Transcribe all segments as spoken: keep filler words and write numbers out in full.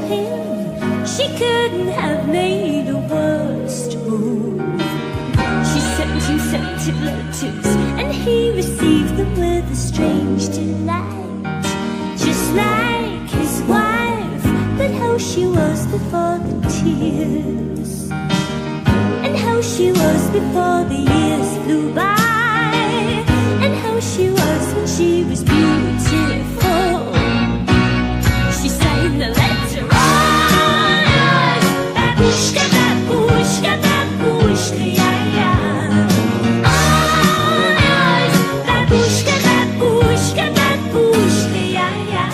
him, she couldn't have made a worse move. She sent him scented letters, and he received them with a strange delight, just like his wife. But how she was before the tears, and how she was before the years flew by, and how she was when she was beautiful. She signed the letter, oh, babushka, babushka, babushka, yeah, yeah. Oh, babushka, babushka, babushka, yeah, yeah.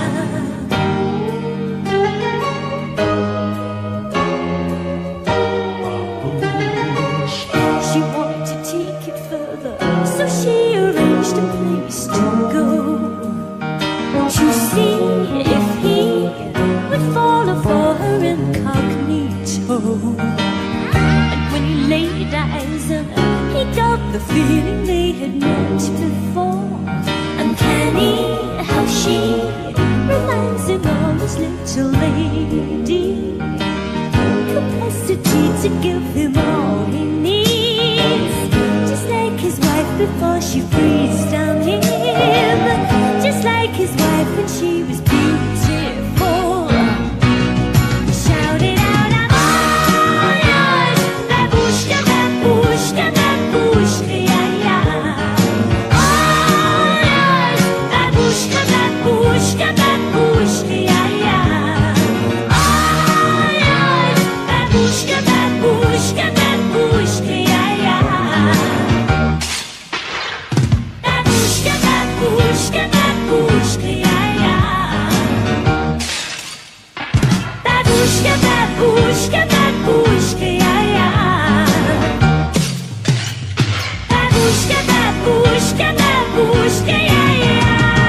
She wanted to take it further, so she arranged a place to go, to see if he would follow for her incognito. And when he laid eyes on her, he got the feeling they had met before. Uncanny how she reminds him of his little lady, capacity to give him all he needs, just like his wife before she freezed down him, just like his wife when she was beautiful. Shout it out, I'm all yours, babushka, babushka, babushka, yeah, yeah. All yours, babushka, babushka, babushka, yeah, yeah. All yours, babushka, babushka, babushka, yeah, yeah. Babushka, babushka, babushka, yeah, yeah. Babushka, babushka, babushka, yeah, yeah. Babushka, babushka, babushka, yeah, yeah.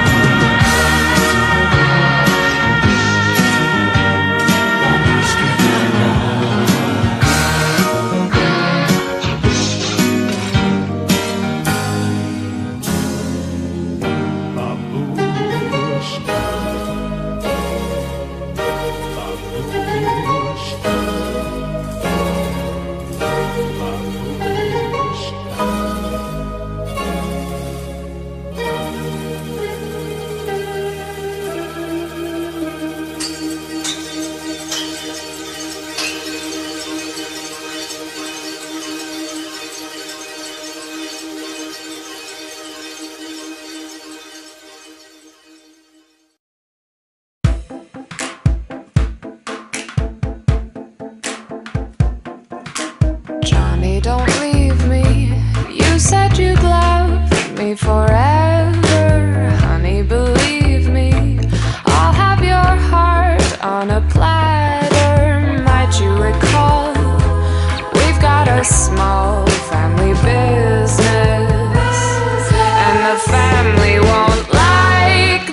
Johnny, don't leave me. You said you'd love me forever. Honey, believe me, I'll have your heart on a platter. Might you recall, we've got a small family business, and the family won't like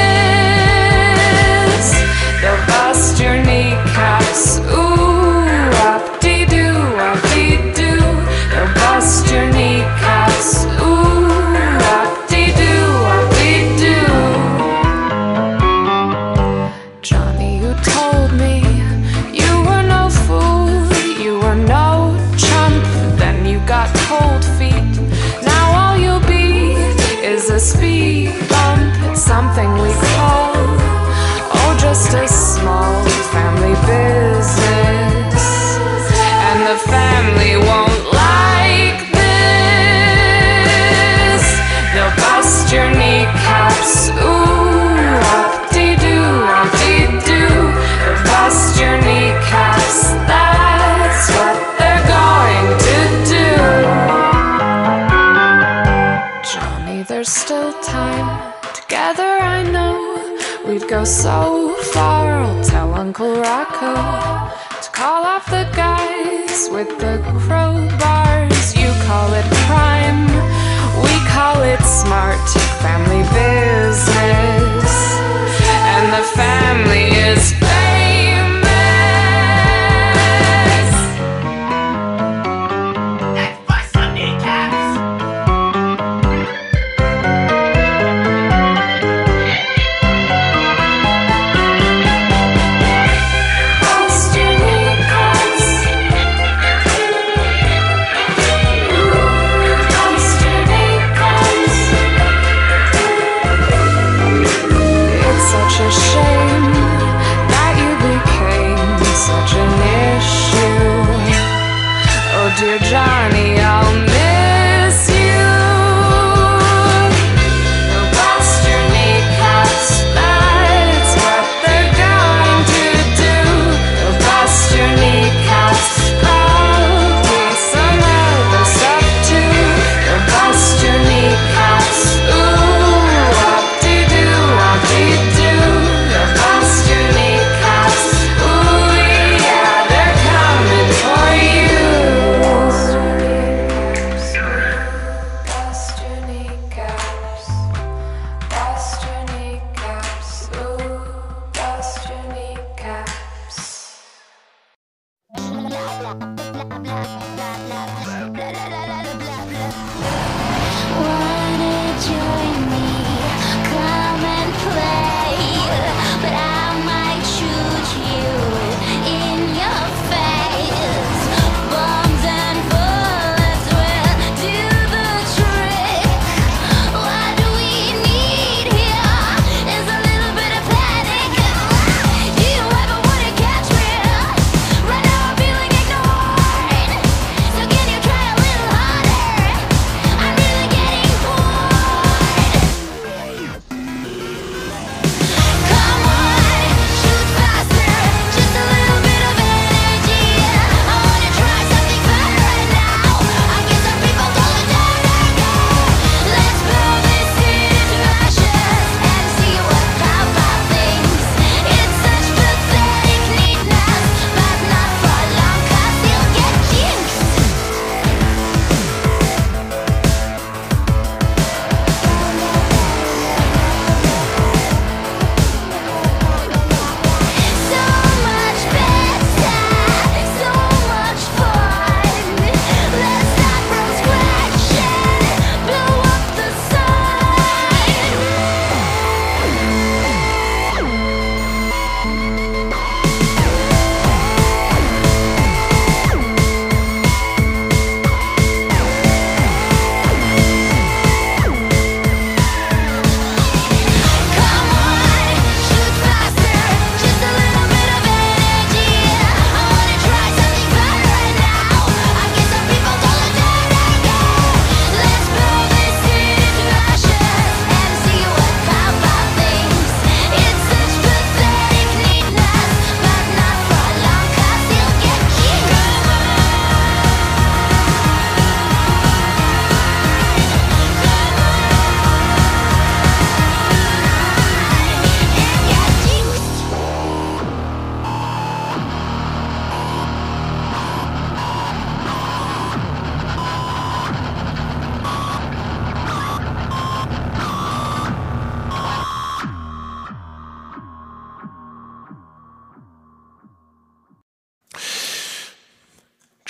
this. They'll bust your kneecaps, ooh, up-dee-doo, up-dee-doo. They'll bust your kneecaps, ooh, up-dee-doo, up-dee-doo. Johnny, you told me you were no fool, you were no chump. Then you got cold feet. Now all you'll be is a speed bump. It's something we call, oh, just a small family business, and the family won't like this. They'll bust your kneecaps, ooh, up-dee-doo, up-dee-doo. They'll bust your kneecaps, that's what they're going to do. Johnny, there's still time. Together I know we'd go so far. I'll tell Uncle Rocco to call off the guys with the crowbars. You call it crime, we call it smart family business, and the family is famous. Let's bust some kneecaps.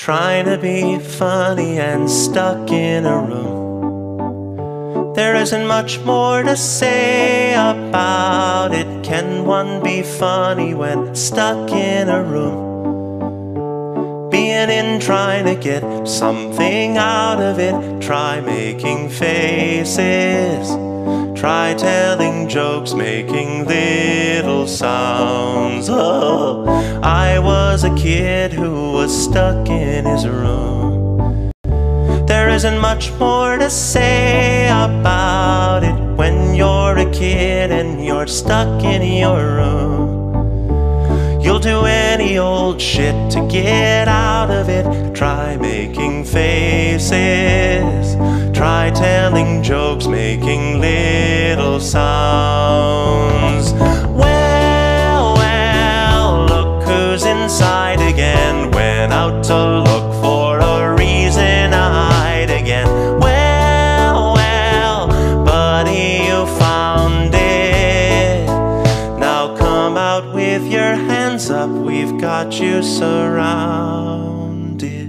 trying to be funny and stuck in a room. There isn't much more to say about it. Can one be funny when stuck in a room? Being in, trying to get something out of it. Try making faces, try telling jokes, making little sounds. Oh, I was a kid who was stuck in his room. There isn't much more to say about it when you're a kid and you're stuck in your room. You'll do any old shit to get out of it. Try making faces, try telling jokes, making little sounds. Well, well, look who's inside again. Went out to look for a reason to hide again. Well, well, buddy, you found it. Now come out with your hands up, we've got you surrounded.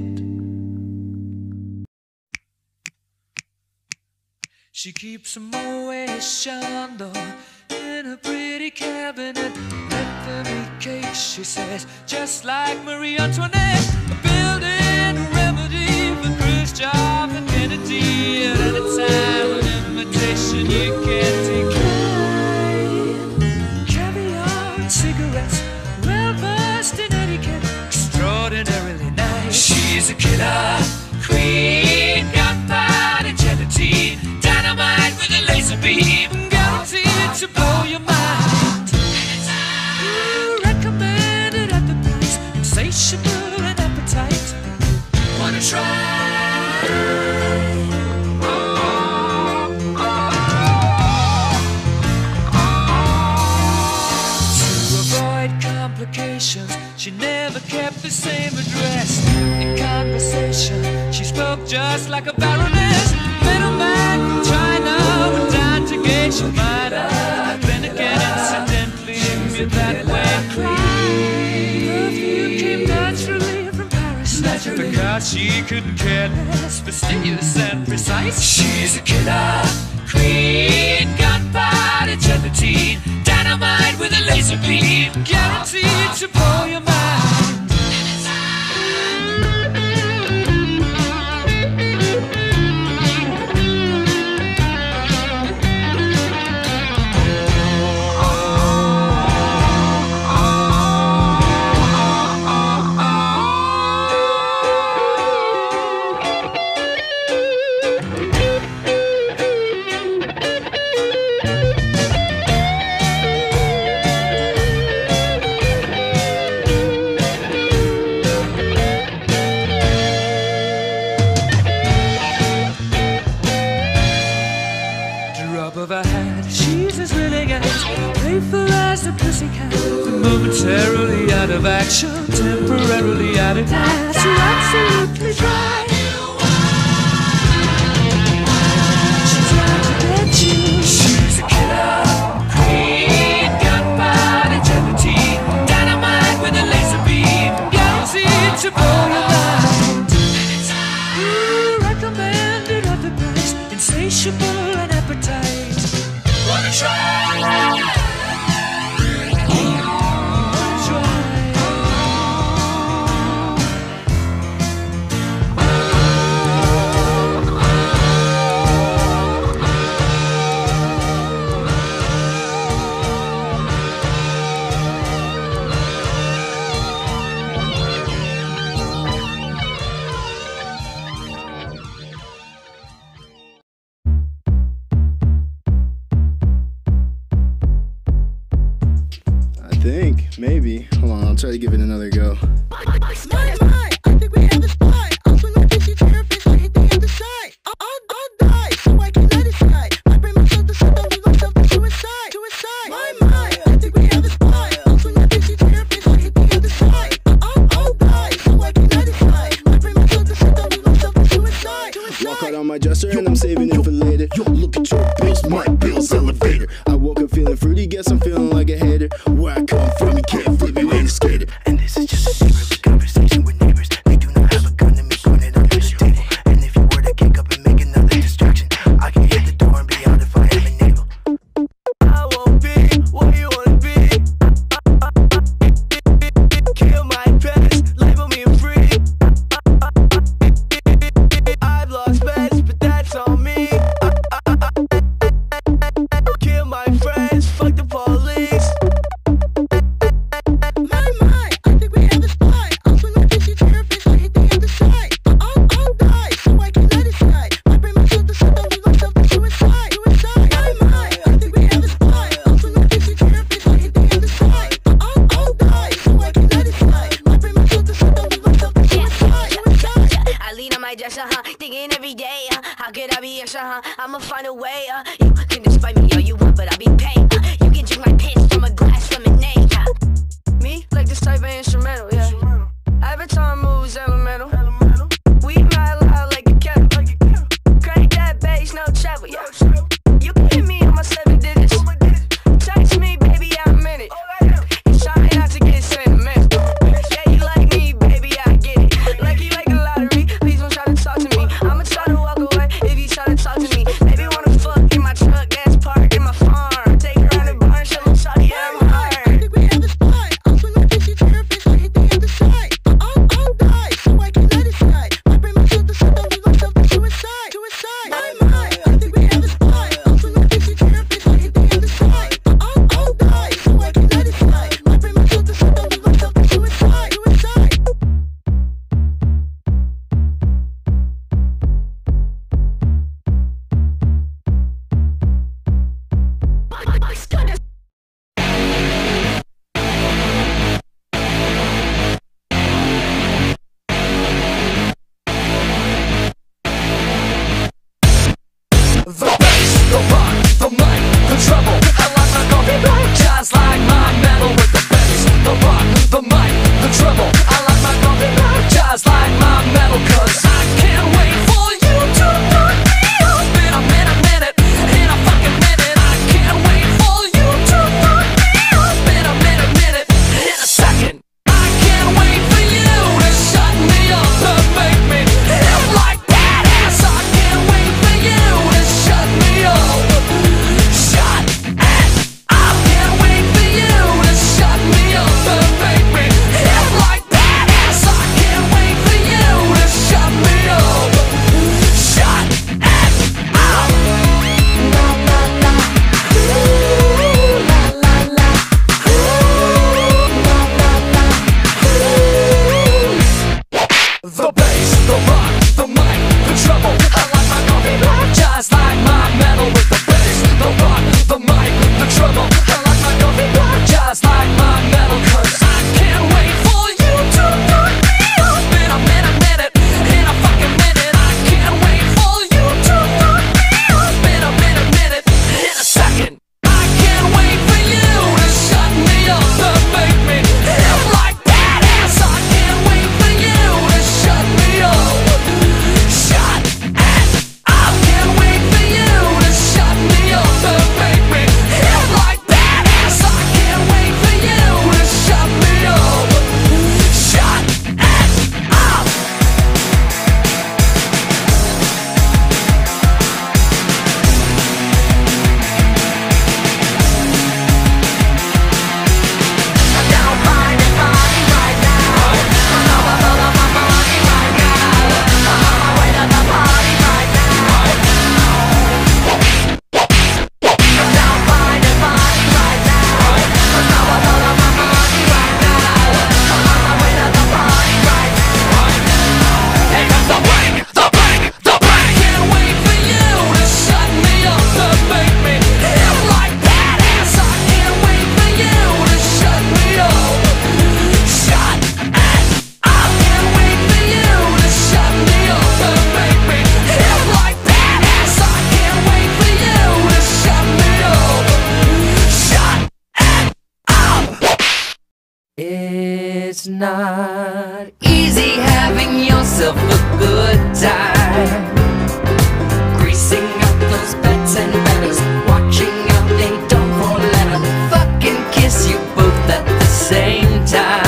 She keeps a Moet Chandon in a pretty cabinet. Let them eat cake, she says, just like Marie Antoinette. Building a remedy for Khrushchev and Kennedy. At any time, an invitation you can't decline. Caviar and cigarettes, well versed in etiquette, extraordinarily nice. She's a killer queen, gunpowder gelatine, dynamite with a laser beam, guaranteed to blow your mind. Ooh, recommended at the price, insatiable and appetite. Wanna try? She never kept the same address. In conversation, she spoke just like a baroness. Middleman from China went down to Geisha Minor. Then again, incidentally, immune that way. Perfume came naturally from Paris, naturally, because she couldn't care less, fastidious and precise. She's a killer queen, gunpowder gelatine, dynamite with a laser beam, guaranteed to blow your mind. Momentarily out of action, temporarily out of gas. You're absolutely dry. She's trying to get you. She's a killer queen, gunpowder gelatine, dynamite with a laser beam, guaranteed to blow your mind. Ooh, recommended at the price, insatiable and appetite. Wanna try? Maybe. Hold on, I'll try to give it another go. My, my, I think we have a spy. I'll swing my fifty therapist, I hit the other side. I'll, I'll, I'll die, so I cannot decide. I bring myself to set, don't lose myself to suicide. Suicide. My, my, I think we have a spy. I'll swing my fifty therapist, I hit the other side. I'll, I'll, I'll die, so I cannot decide. I bring myself to set, don't lose myself to suicide. Suicide. Walk out on my dresser and I'm saving it for later. Yo, look at your bills, my bills elevator. I woke up feeling fruity, guess I'm feeling like a hater. Where I come from, you can't flip me when you skater. And this is just a secret conversation with neighbors. They do not have a uh, I'ma find a way, uh, you can despite me all you want, but I'll be paid, uh, you can drink my piss from a glass lemonade, uh. Me, like this type of instrumental, yeah, every time moves elemental, we mad loud like a kettle, crank that bass, no treble, yeah, you can hit me on my seven digits, text me, baby, I'm in it, and try not to get sentimental, yeah, you like me, baby, I get it, like you like a lottery, please don't try to talk to me, I'ma try to walk away if you try to talk to me, baby, wanna fuck in my truck, gas park in my farm, take her around the barn, show them shawty, yeah, I'm hard. I think we have a spot, I'll swing my fishy therapist, I hit the other side, I'll, I'll die, so I cannot decide, I bring myself to something, lose myself to suicide, suicide, my mind, I think we have a spot, I'll swing my fishy therapist, I hit the other side, I'll, I'll die, so I cannot decide, I bring myself to something, lose myself to suicide, suicide. My, my skin is The bass, the rock, the mic, the treble. I like my coffee black, just like my metal with the bass, the rock, the mic, the treble. I like my coffee black, just like my metal, cause I can't wait for you to fuck me up. Been a minute, minute, in a fucking minute. I can't wait for you to fuck me up. Been a minute, minute, in a second. I can't wait for you to shut me up and make me feel like badass. I can't wait for you to shut me up. Shut it up. Can't wait for you to shut me up and make me feel like badass. I can't wait for you to shut me up. Shut it up. La la la. Ooh, la la la. Ooh, la la la. Ooh. The bass, the rock, the mic, the treble. I like my coffee black, just like my metal with the bass, the rock, the mic, the treble. I like my coffee black, just like my metal, cause I can't wait for you to fuck me up. Been a minute, minute, in a fucking minute. I can't wait for you to fuck me up. Been a minute, minute, in a second. I can't wait for you to shut me up and make me feel like badass. I can't wait for you to shut me up. Shut it up. Can't wait for you to shut me up and make me feel like badass. I can't wait for you to shut me up. Shut it up. I'm down finding money right now. I'm over all of my money right now. I'm on my way to the party right now. I'm down finding money right now. I'm over all of my money right now. I'm on my way to the party right now. Here comes the break, the break, the break. Can't wait for you to shut me up and make me feel like badass. I can't wait for you to shut me up. Shut it up. Can't wait for you to shut me up and make me feel like badass. I can't wait for you to shut me up. Shut it up. It's not easy having yourself a good time. Greasing up those beds and betters, watching out they don't fall let 'em fucking kiss you both at the same time.